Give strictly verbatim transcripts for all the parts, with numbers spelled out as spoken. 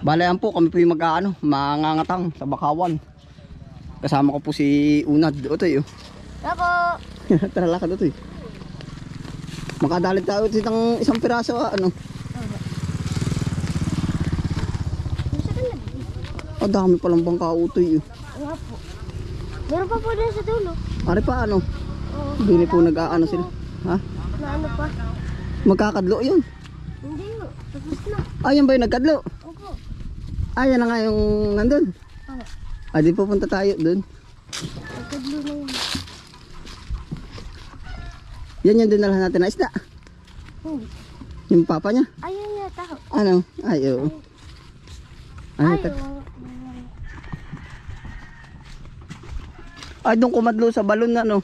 Bale yan po, kami po yung mag-ano, mangangatang sa bakawan. Kasama ko po si Unad. Otoy oh. Apo. Tara lakad Otoy. Makadalit tayo itong isang piraso ah, ano. Oh, dami palang bangka Otoy oh. Nga po. Meron pa po din sa dulo. Ari pa ano? Oo. Dini po nag-aano sila. Ha? Na ano pa? Magkakadlo yun. Hindi po. Tapos na. Ayan ba yung nagkadlo? Opo. Ayan na nga yung nandun. Oo. Ah, di pupunta tayo dun. Nagkadlo na yun. Yan yung dinalahan natin na isda. Hindi. Yung papa niya. Ayun yata. Ano? Ay, oo. Ay, Ay, ta- Ay, doon kumadlo sa balon na, no?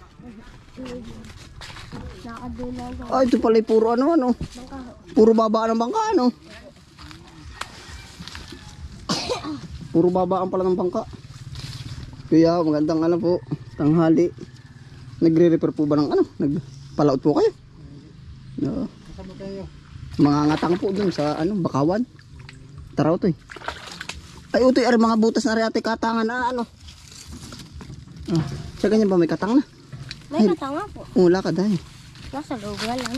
Nakadula ko. Ay, ito pala yung puro ano, ano? Bangka. Puro babaan ng bangka, ano? Puro babaan pala ng bangka. Kaya, magandang ano po, tanghali. Nagre-repair po ba ng ano? Nagpalaot po kayo? No. Mga ngatang po dun sa ano, bakawan. Tara, Utoy. Ay, Utoy, ay mga butas na rin ate katangan na ano. Ah, sa ganyan ba may katang na? May katanga po. Wala ka dahil. Nasa loob nga lang.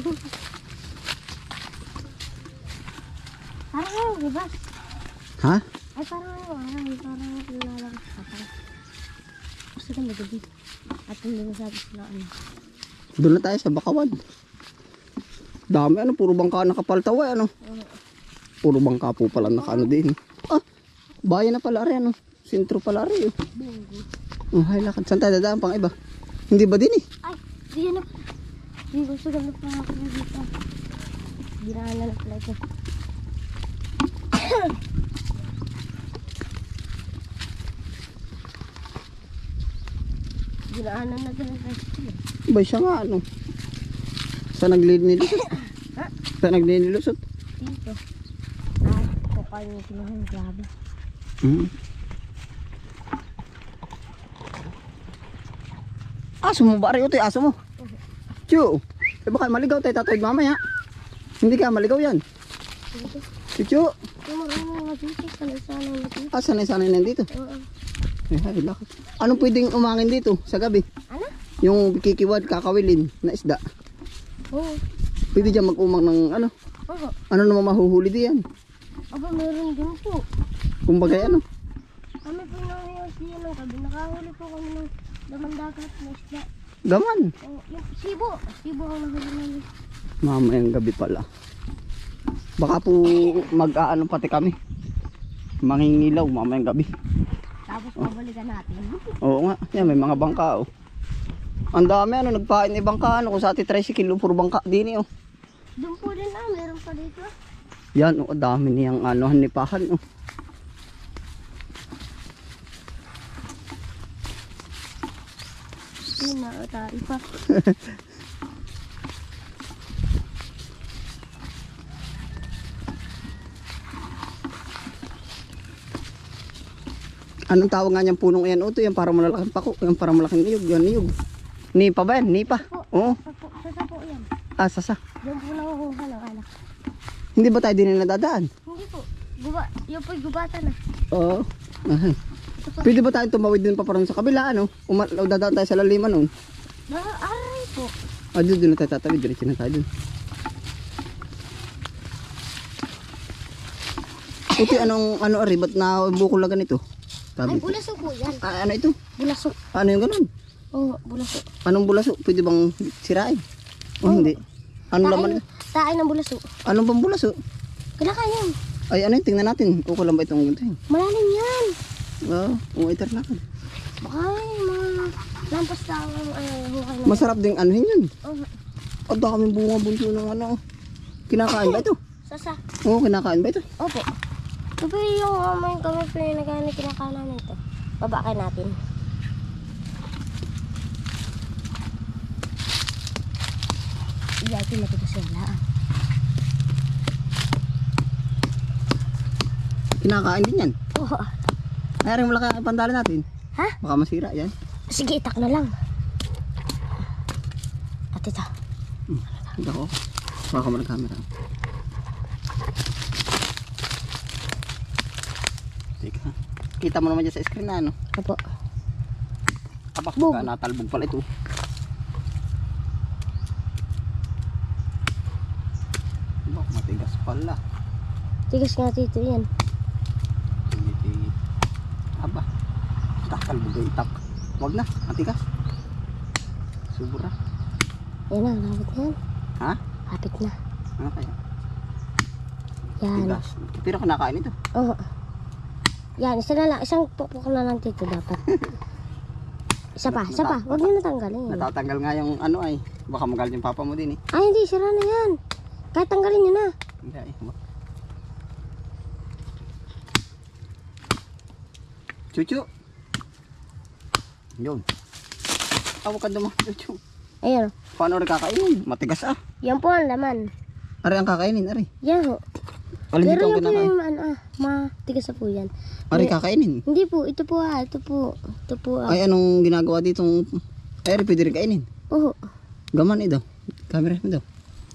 Parang ano, diba? Ha? Ay, parang ano, parang, parang lalabas ka. Parang, gusto ka magabi. At hindi mo sabi sila ano. Doon na tayo sa bakawan. Dami ano, puro bangka nakapaltaway ano. Puro bangka po pala nakaano din. Ah, bayan na pala rin ano. Sentro pala rin. Oh. Oh, hay lakad. Saan tayo dadaan pang iba? Hindi ba din eh? Ay, di yan na. Hindi gusto ka na pa ako dito. Ginaan na na pala ito. Ginaan na na pala ito. Ba siya nga ano. Saan naglinilusot? Ha? Saan naglinilusot? Dito. Ah, kapal yung kinuhan. Grabe. Hmm. Aso mo ba rin ito? Aso mo? Chu. Eh baka maligaw tayo tatawid mamaya. Hindi ka maligaw yan. Dito. Chuchu. Yung marunong nga dito. Sanay-sanay na dito. Ah, sanay-sanay nandito. Oo. Eh, ay, lakad. Anong pwedeng umangin dito sa gabi? Ano? Yung kikiwad, kakawilin na isda. Oo. Pwede dyan mag-umang ng ano? Oo. Ano naman mahuhuli diyan? Aba, meron din po. Kumbaga ano? Kami po nangyayon siya ng gabi. Nakahuli po kami ng laman dagat na isda. Gaman. Oh, yung sibo. Sibo ang nahuli namin. Mamayang gabi pala. Baka po mag-aano pati kami. Mangingilaw mamayang gabi. Tapos pabalikan natin. Oo nga. Yan, may mga bangka oh. Ang dami ano, nagpain ni bangka ano. Kung sa ating tricycle, puro bangka din eh oh. Doon po din ah. Meron pa dito. Yan oh, dami niyang ano, hanipahan oh. Yun na. Tayo pa. Anong tawag nga niyang punong yan? Uto, yan para malaking pako. Yan para malaking niyog. Yan niyog. Nipa ba yan? Nipa? Oo. Sapo, sasa po yan. Ah, sasa. Diyan po nakukuha ng alak. Hindi ba tayo din na dadaan? Hindi po. Guba, yun po'y gubatan na. Oo. Ay. Pwede ba tayo tumawid din pa parang sa kabila ano? Uma o dadaan tayo sa laliman nun? Na, aray po. Ah, doon, doon na tayo tatawid. Diretso na tayo doon. Uti, anong, ano ari? Ba't na bukol na ganito? Ay, Sabi. bulaso po yan. Ah, ano ito? Bulaso. Ano yung ganun? Oo, bulaso. Anong bulaso? Pwede bang sirain? O hindi? Ano laman? Tain ng bulaso. Anong bang bulaso? Kinakain. Ay, ano yun? Tingnan natin. Okay lang ba itong ganito yun? Malalim yan. Oo, oh, iter lakad. Baka yung mga lampas na ang uh, hukay na. Masarap ding anuhin yun. Oo. Ang daming bunga bunso ng ano. Kinakain ba ito? Sasa. Oo, kinakain ba ito? Opo. Ito po yung amay kami po yung nagana kinakain namin ito. Babakay natin. Iyati matigas yung laan. Kinakain din yan. Oo. Ayaring mo lang ipandali natin. Ha? Baka masira yan. Sige, itak na lang. At ito. Hmm. Hindi ako. Baka mo ng camera. Teka. Kita mo naman dyan sa screen na ano. Opo. Abak, Bug. baka natalbog pala ito. Abak, matigas pala. Tigas nga tito yan. Hindi, hindi. Aba, takalbog yung itak. Wag na, matigas. Sobra. Yan na, lapit na yan. Ha? Lapit na. Ano kaya? Yan. Tigas. Pero kinakain ito. Oo. Yan, isa na lang. Isang pukpuk na lang tito dapat. Isa pa, isa pa. Huwag niyo natanggalin. Natatanggal nga yung ano ay. Baka magalit yung papa mo din eh. Ay, hindi. Sira na yan. Kahit tanggalin niyo na. Hindi eh. Chuchu. Yun. Tawag ka dumo. Chuchu. Ayan. Paano rin kakainin? Matigas ah. Yan po ang laman. Ari ang kakainin, ari. Yan ho. Alin dito Pero ang yan po kinakain? yung ano, ah, matigas na po yan. Ari kakainin. Hindi po, ito po ah, ito po. Ito po ah. Ay anong ginagawa ditong... Ay ari pwede rin kainin. Oo. Gaman ito. Camera mo daw.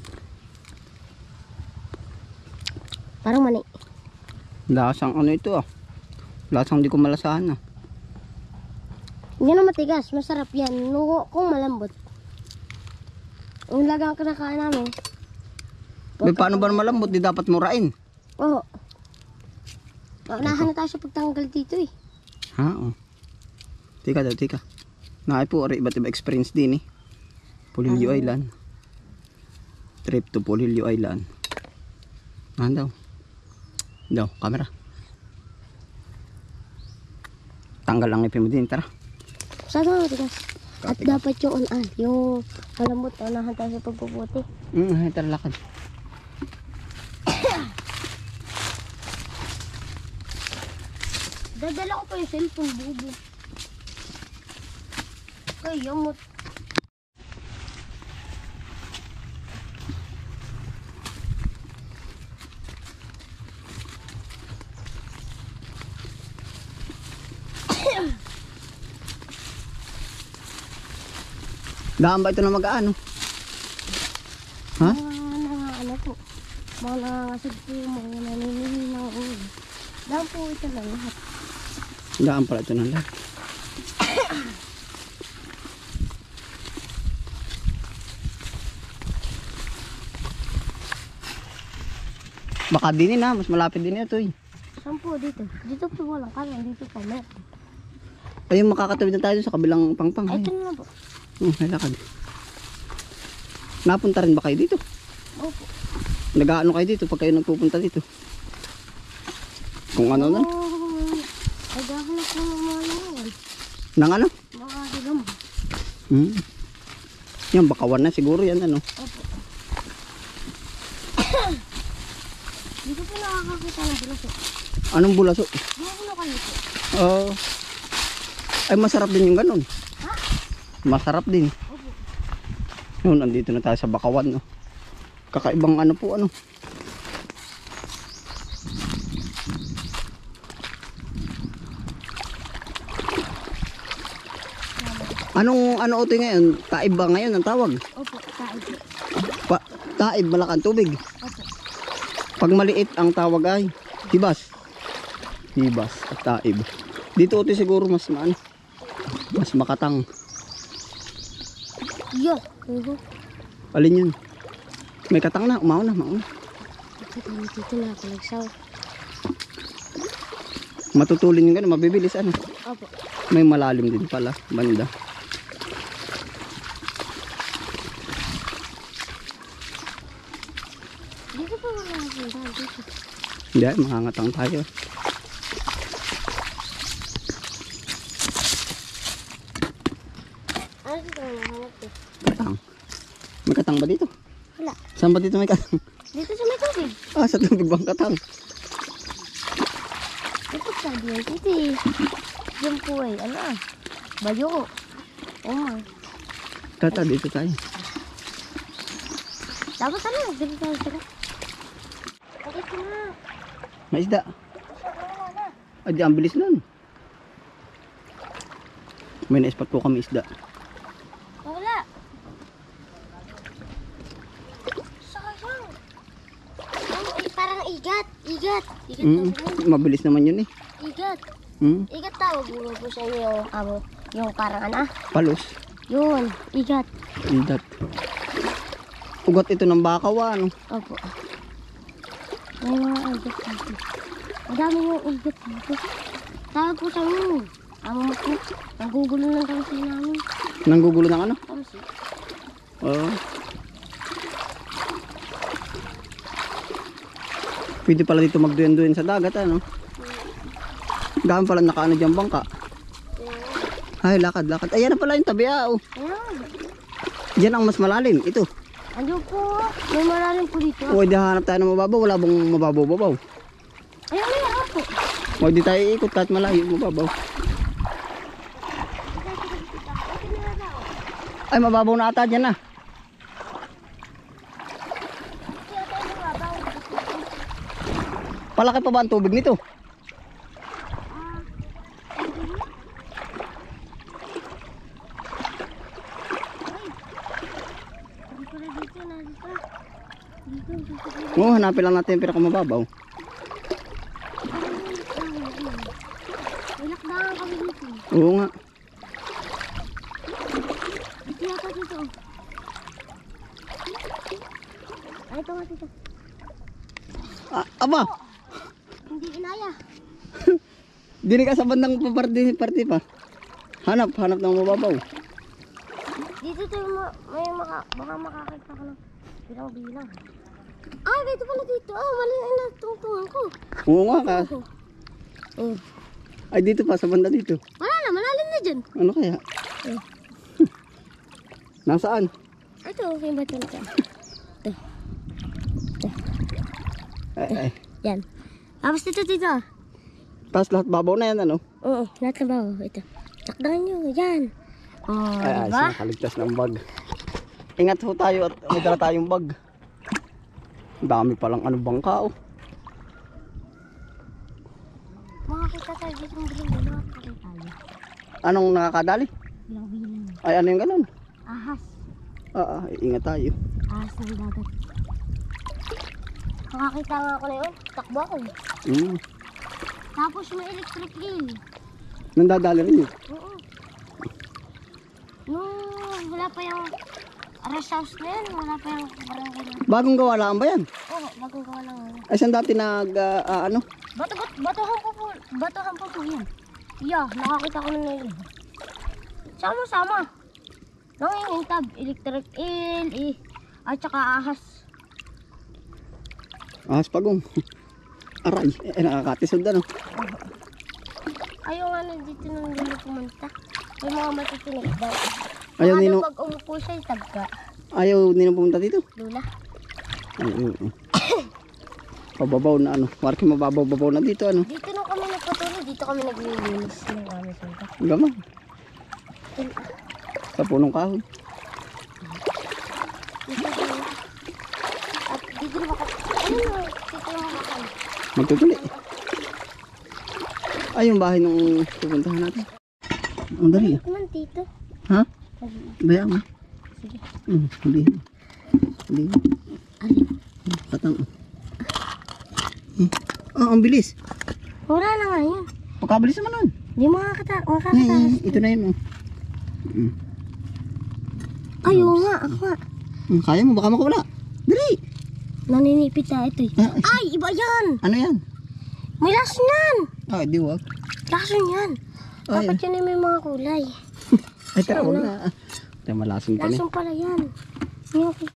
Parang mani. Lasang ano ito ah. Lasang di ko malasahan ah. Yan ang matigas, masarap yan. Nuho kung malambot. Ang lagang kinakain namin. May paano ba malambot? Di dapat murain. Oo. Naunahan na tayo sa pagtanggal dito eh. Ha? Oh. Tika daw, tika. Naay po, ari, iba't iba experience din eh. Polillo Island. Trip to Polillo Island. Nahan daw. Daw, camera. Tanggal ang ipin mo din, tara. Saan ang matigas? At Katigas. dapat yung unan, yung malambot, unahan tayo sa pagpuputi. Hmm, ay, tara lakad. Dadala ko pa yung cellphone, bubo. Kaya yung mut. Daan ba ito na mag-ano? Ha? Mga nanga, ano po, mga nangangasig po, mga naninili ng ulo. Dahil po ito lang lahat. Daan pala ito na lahat. Baka din na, mas malapit din ito eh. Saan po dito? Dito po walang kanan, dito po meron. Ayun, makakatawid na tayo sa kabilang pangpang. Ay, Ayun. ito na lang po. Oh, may lakad. Napunta rin ba kayo dito? Opo. Nag-aano kayo dito pag kayo nagpupunta dito? Kung ano na? Oh, naghahanap ko ng mga yan. Nang ano? Mga digam. Hmm. Yan, bakawan na siguro yan ano. Opo. Dito po nakakakita ng bulaso. Anong bulaso? Mga ano kayo po? Oh. Ay, masarap din yung ganun. Ha? Masarap din. Opo. Yun, andito na tayo sa bakawan. No? Kakaibang ano po ano. Anong ano utoy ngayon? Taib ba ngayon ang tawag? Opo, tayo po. Pa, taib, malakang tubig. Opo. Pag maliit ang tawag ay hibas. Hibas at taib. Dito utoy siguro mas maano. Mas makatang. Yo. Uho. Alin yun? May katang na, umaw na, mauna. Ito kami dito na ako nagsaw. Matutulin yung gano'n, mabibilis ano. Opo. May malalim din pala, banda. Dito po wala napuntahan dito. Hindi, mangangatang tayo. Ano dito ang nahanap ko? Katang. May katang ba dito? Wala. Saan ba dito may katang? Dito sa may tubig. Ah, sa tubig bang katang? Ito sabi yan dito eh. Diyan po eh. Ano ah? Bayo ko. Oh my. Tata, dito tayo. Dapat ano? Dito tayo sila. Bakit ko na? May isda. Wala na. Ah, di, ang bilis nun. May na-spot po kami isda. Wala. Sayang. Ano eh, parang iga. Igat, igat. Igat Mm, daw yun. mabilis naman yun eh. Igat. Mm, Igat tawag mo po sa inyo yung, amo, yung parang ano. palos. Yun, igat. Idat. Ugat ito ng bakaw ano. Opo. May mga igat dito. Madami yung igat dito. Tawag po sa inyo. Amo mo po. Nagugulo lang kami sa namin. Nanggugulo ng ano? Kamsi. Oo. Pwede pala dito magduyan-duyan sa dagat ano. Gaan pala nakaano dyan bangka. Ay, lakad, lakad. Ayan na pala yung tabi ah. Oh. Ayan. Diyan ang mas malalim. Ito. Ayun po. May malalim po dito. O, di hanap tayo ng mababaw. Wala bang mababaw-babaw? Ayun, ayun po. O, di tayo ikot kahit malayo mababaw. Ay, mababaw na ata dyan ah. Palaki pa ba ang tubig nito? Oo, hanapin lang natin yung pinakamababaw. May lakdangan kami dito. Oo nga. Dito yata dito. Ay, ito nga dito. Ah, aba! Hindi inaya. Dini ka sa bandang party, party pa. Hanap, hanap ng mababaw. Dito to ma may maka baka makakita ka ng bilang-bilang. Ah, dito pala dito. Ah, mali na tungtungan ko. Oo nga ka. Oh. Ay, dito pa, sa banda dito. Wala na, malalim na dyan. Ano kaya? Eh. Nasaan? Ito, okay ba ito na ito? Ay, ay. Yan. Tapos dito, dito. Tapos lahat babaw na yan, ano? Oo, lahat na ba? Ito. Takdangan nyo, yan. Oh, Ay, ay, diba? nakaligtas ng bag. Ingat ho tayo at may dala tayong bag. Ang dami palang ano bangka, oh. Makakita tayo dito ng bilang-bilang. Makakita tayo. Anong nakakadali? Bilang-bilang. Ay, ano yung ganun? Ahas. Ah, ah, ingat tayo. Ahas ng dagat. Makakita nga ako na yun. Takbo ako. Mm. Tapos may electric eel. Nandadali rin yun. Oo. Nung wala pa yung rest house na yan, wala pa yung barangay na. Bagong gawa lang ba yan? Oo, bagong gawa lang. ano. Ay, saan dati nag, ah, ah, ano? Bato, bato, batohan po po, batohan po po yan. Yeah, nakakita ko na nila. Sama-sama. Nangingintab, electric eel, eh, at saka ahas. Ahas pagong. Aray, eh, nakakatisod ano. Ayaw nga na dito nung lilo pumunta. May mga matitinig daw. Ayaw Baka nino, daw pag umupo siya, tagka. ayaw nino pumunta dito. Lula. Ay, oo. Pababaw na ano. Marki mababaw-babaw na dito ano. Dito nung kami nagpatuloy, dito kami naglilinis ng aming sunta. Gama. Sa punong kahoy. At dito na makapag... Ano na? Dito na makapag... Magtutuli. Ay, yung bahay nung pupuntahan natin. Ang dali ah. Naman dito. Ha? Bayaan mo. Sige. Hmm, huli. Huli. Alin? Patang. Hmm. Ah, ang bilis. Wala na nga yun. Pagkabilis naman nun. Hindi makakata... Ay, Makakataas. ito na yun oh. Hmm. Ay, oo nga. Ako nga. Hmm, kaya mo, baka makawala. Dali. Naninipit na ito eh. Ah, Ay, iba yan. ano yan? May lason yan. Ah, di wag. Lason yan. Ay, Dapat yun ay may mga kulay. ay tara, wag na. Tayo malason pa niya. Lason pala yan. Yung